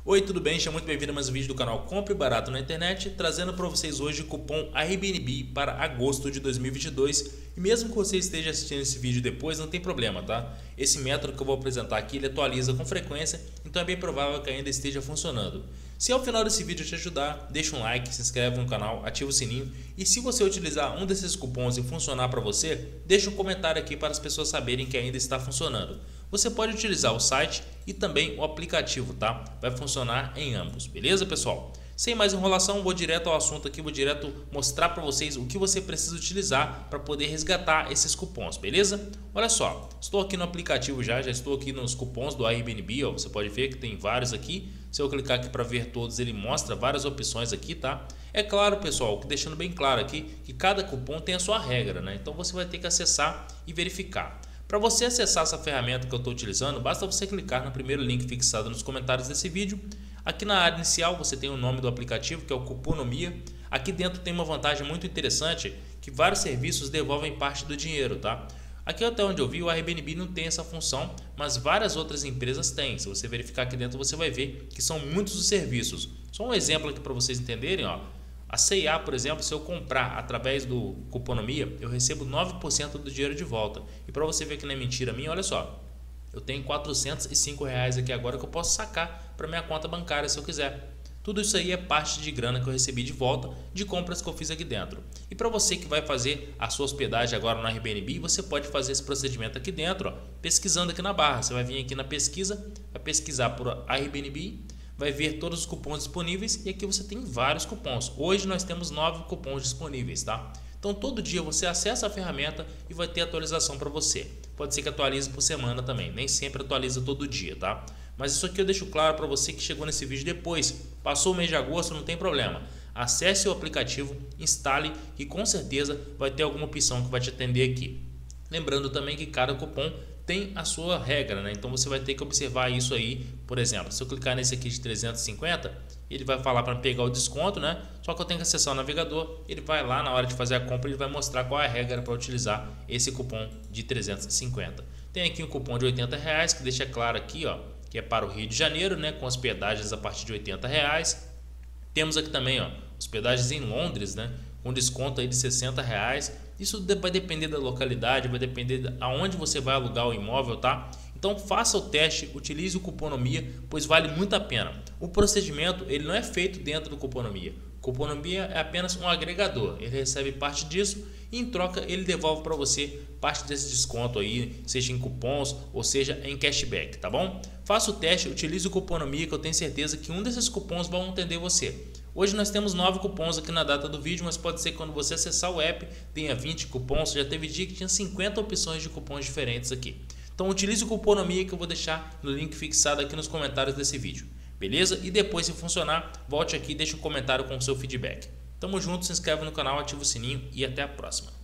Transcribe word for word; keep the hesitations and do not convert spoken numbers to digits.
Oi, tudo bem? Seja muito bem-vindo a mais um vídeo do canal Compre Barato na Internet, trazendo para vocês hoje o cupom Airbnb para agosto de dois mil e vinte e dois. E mesmo que você esteja assistindo esse vídeo depois, não tem problema, tá? Esse método que eu vou apresentar aqui, ele atualiza com frequência, então é bem provável que ainda esteja funcionando. Se ao final desse vídeo te ajudar, deixa um like, se inscreve no canal, ativa o sininho e se você utilizar um desses cupons e funcionar para você, deixa um comentário aqui para as pessoas saberem que ainda está funcionando. Você pode utilizar o site e também o aplicativo, tá? Vai funcionar em ambos, beleza, pessoal? Sem mais enrolação, vou direto ao assunto aqui, vou direto mostrar para vocês o que você precisa utilizar para poder resgatar esses cupons, beleza? Olha só, estou aqui no aplicativo já, já estou aqui nos cupons do Airbnb, ó, você pode ver que tem vários aqui. Se eu clicar aqui para ver todos, ele mostra várias opções aqui, tá? É claro, pessoal, que deixando bem claro aqui que cada cupom tem a sua regra, né? Então você vai ter que acessar e verificar. Para você acessar essa ferramenta que eu estou utilizando, basta você clicar no primeiro link fixado nos comentários desse vídeo. Aqui na área inicial você tem o nome do aplicativo, que é o Cuponomia. Aqui dentro tem uma vantagem muito interessante, que vários serviços devolvem parte do dinheiro, tá? Aqui até onde eu vi, o Airbnb não tem essa função, mas várias outras empresas têm. Se você verificar aqui dentro, você vai ver que são muitos os serviços. Só um exemplo aqui para vocês entenderem, ó. A C e A, por exemplo, se eu comprar através do Cuponomia, eu recebo nove por cento do dinheiro de volta. E para você ver que não é mentira minha, olha só. Eu tenho quatrocentos e cinco reais aqui agora que eu posso sacar para minha conta bancária se eu quiser. Tudo isso aí é parte de grana que eu recebi de volta de compras que eu fiz aqui dentro. E para você que vai fazer a sua hospedagem agora no Airbnb, você pode fazer esse procedimento aqui dentro, ó, pesquisando aqui na barra. Você vai vir aqui na pesquisa, vai pesquisar por Airbnb, vai ver todos os cupons disponíveis e aqui você tem vários cupons. Hoje nós temos nove cupons disponíveis, tá? Então todo dia você acessa a ferramenta e vai ter atualização para você. Pode ser que atualize por semana também, nem sempre atualiza todo dia, tá? Mas isso aqui eu deixo claro para você que chegou nesse vídeo depois. Passou o mês de agosto, não tem problema. Acesse o aplicativo, instale e com certeza vai ter alguma opção que vai te atender aqui. Lembrando também que cada cupom tem a sua regra, né? Então você vai ter que observar isso aí. Por exemplo, se eu clicar nesse aqui de trezentos e cinquenta, ele vai falar para pegar o desconto, né? Só que eu tenho que acessar o navegador, ele vai lá na hora de fazer a compra, ele vai mostrar qual é a regra para utilizar esse cupom de trezentos e cinquenta. Tem aqui um cupom de oitenta reais que deixa claro aqui, ó, que é para o Rio de Janeiro, né? Com hospedagens a partir de oitenta reais. Temos aqui também, ó, hospedagens em Londres, né? Com desconto aí de sessenta reais. Isso vai depender da localidade, vai depender de aonde você vai alugar o imóvel, tá? Então faça o teste, utilize o Cuponomia, pois vale muito a pena. O procedimento ele não é feito dentro do Cuponomia. O Cuponomia é apenas um agregador, ele recebe parte disso e em troca ele devolve para você parte desse desconto aí, seja em cupons ou seja em cashback, tá bom? Faça o teste, utilize o Cuponomia que eu tenho certeza que um desses cupons vão atender você. Hoje nós temos nove cupons aqui na data do vídeo, mas pode ser que quando você acessar o app tenha vinte cupons, já teve dia que tinha cinquenta opções de cupons diferentes aqui. Então utilize o Cuponomia que eu vou deixar no link fixado aqui nos comentários desse vídeo, beleza? E depois, se funcionar, volte aqui e deixe um comentário com o seu feedback. Tamo junto, se inscreve no canal, ativa o sininho e até a próxima.